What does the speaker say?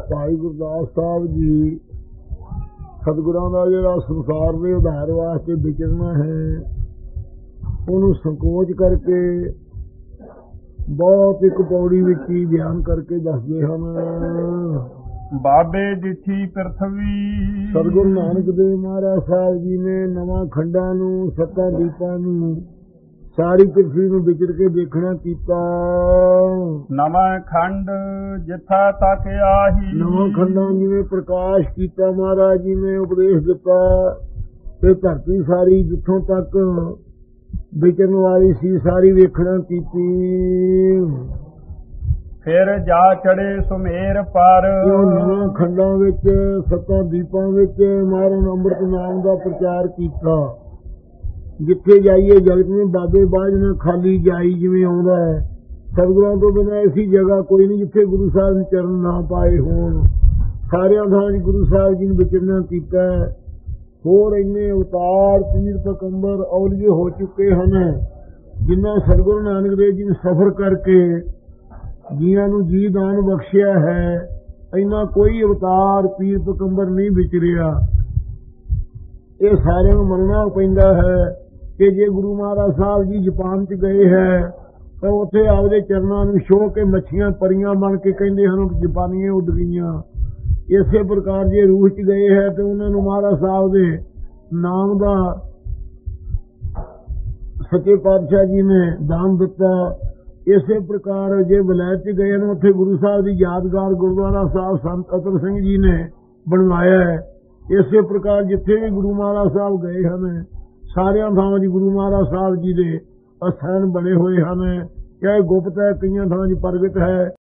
ਭਾਈ ਗੁਰਦਾਸ ਸਾਹਿਬ ਜੀ ਸਤਿਗੁਰਾਂ ਦਾ ਜਿਹੜਾ ਸੰਸਾਰ ਦੇ ਉਧਾਰ ਵਾਸਤੇ ਵਿਚਰਨਾ ਹੈ, ਉਹਨੂੰ ਸੰਕੋਚ ਕਰਕੇ ਬਹੁਤ ਇੱਕ ਪੌੜੀ ਵਿੱਚ ਹੀ ਬਿਆਨ ਕਰਕੇ ਦੱਸਦੇ ਹਨ। ਬਾਬੇ ਜਿੱਥੀ ਪ੍ਰਥਵੀ ਸਤਿਗੁਰੂ ਨਾਨਕ ਦੇਵ ਮਹਾਰਾਜ ਸਾਹਿਬ ਜੀ ਨੇ ਨਵਾਂ ਖੰਡਾਂ ਨੂੰ, ਸੱਤਾਂ ਦੀਪਾਂ ਨੂੰ, ਸਾਰੀ ਪ੍ਰਿਥਵੀ ਨੂੰ ਵਿਚਰ ਕੇ ਦੇਖਣਾ ਕੀਤਾ। ਨਵਾਂ ਖੰਡ ਜਿੱਥਾ ਤੱਕ ਆਹੀ, ਨਵਾਂ ਖੰਡਾਂ ਜਿਵੇਂ ਪ੍ਰਕਾਸ਼ ਕੀਤਾ ਮਹਾਰਾਜ ਜੀ ਨੇ ਉਪਦੇਸ਼ ਦਿੱਤਾ, ਤੇ ਧਰਤੀ ਸਾਰੀ ਜਿੱਥੋਂ ਤੱਕ ਵਿਚਰਨ ਵਾਲੀ ਸੀ ਸਾਰੀ ਵੇਖਣਾ ਕੀਤੀ। ਫਿਰ ਜਾ ਚੜੇ ਸੁਮੇਰ ਪਰ, ਨਵਾਂ ਖੰਡਾਂ ਵਿੱਚ, ਸੱਤਾਂ ਦੀਪਾਂ ਵਿੱਚ ਮਹਾਰਾਜ ਅੰਮ੍ਰਿਤ ਨਾਮ ਦਾ ਪ੍ਰਚਾਰ ਕੀਤਾ। ਜਿੱਥੇ ਜਾਈਏ ਜਗਤ ਨੂੰ ਬਾਬੇ ਬਾਝ ਨਾ ਖਾਲੀ ਜਾਈ ਜਿਵੇਂ ਆਉਂਦਾ ਹੈ। ਸਤਿਗੁਰਾਂ ਤੋਂ ਬਿਨਾਂ ਐਸੀ ਜਗ੍ਹਾ ਕੋਈ ਨਹੀਂ ਜਿੱਥੇ ਗੁਰੂ ਸਾਹਿਬ ਨੇ ਚਰਨ ਨਾ ਪਾਏ ਹੋਣ। ਸਾਰਿਆਂ ਥਾਂ ਗੁਰੂ ਸਾਹਿਬ ਜੀ ਨੇ ਵਿਚਰਨਾ ਕੀਤਾ। ਹੋਰ ਇੰਨੇ ਅਵਤਾਰ, ਪੀਰ, ਪੈਗੰਬਰ, ਔਲੀਏ ਹੋ ਚੁੱਕੇ ਹਨ, ਜਿਨ੍ਹਾਂ ਸਤਿਗੁਰੂ ਨਾਨਕ ਦੇਵ ਜੀ ਨੇ ਸਫ਼ਰ ਕਰਕੇ ਜੀਆਂ ਨੂੰ ਜੀ ਦਾਨ ਬਖਸ਼ਿਆ ਹੈ। ਇੰਨਾ ਕੋਈ ਅਵਤਾਰ, ਪੀਰ, ਪੈਗੰਬਰ ਨਹੀਂ ਵਿਚਰਿਆ। ਇਹ ਸਾਰਿਆਂ ਨੂੰ ਮੰਨਣਾ ਪੈਂਦਾ ਹੈ ਕਿ ਜੇ ਗੁਰੂ ਮਹਾਰਾਜ ਸਾਹਿਬ ਜੀ ਜਾਪਾਨ 'ਚ ਗਏ ਹੈ ਤਾਂ ਉੱਥੇ ਆਪਦੇ ਚਰਨਾਂ ਨੂੰ ਛੋਹ ਕੇ ਮੱਛੀਆਂ ਪਰੀਆਂ ਬਣ ਕੇ ਕਹਿੰਦੇ ਹਨ ਜਾਪਾਨੀਆਂ ਉੱਡ ਗਈਆਂ। ਇਸੇ ਪ੍ਰਕਾਰ ਜੇ ਰੂਹ 'ਚ ਗਏ ਹੈ ਤੇ ਉਹਨਾਂ ਨੂੰ ਮਹਾਰਾਜ ਸਾਹਿਬ ਦੇ ਨਾਮ ਦਾ ਸੱਚੇ ਪਾਤਸ਼ਾਹ ਜੀ ਨੇ ਦਾਨ ਦਿੱਤਾ। ਇਸੇ ਪ੍ਰਕਾਰ ਜੇ ਵਲੈਤ 'ਚ ਗਏ ਨੇ ਉੱਥੇ ਗੁਰੂ ਸਾਹਿਬ ਦੀ ਯਾਦਗਾਰ ਗੁਰਦੁਆਰਾ ਸਾਹਿਬ ਸੰਤ ਅਤਰ ਸਿੰਘ ਜੀ ਨੇ ਬਣਵਾਇਆ ਹੈ। ਇਸੇ ਪ੍ਰਕਾਰ ਜਿੱਥੇ ਵੀ ਗੁਰੂ ਮਹਾਰਾਜ ਸਾਹਿਬ ਗਏ ਹਨ, ਸਾਰਿਆਂ ਥਾਵਾਂ 'ਚ ਗੁਰੂ ਮਹਾਰਾਜ ਸਾਹਿਬ ਜੀ ਦੇ ਅਸਥਾਨ ਬਣੇ ਹੋਏ ਹਨ। ਚਾਹੇ ਗੁਪਤ ਹੈ, ਕਈਆਂ ਥਾਵਾਂ 'ਚ ਪ੍ਰਗਟ ਹੈ।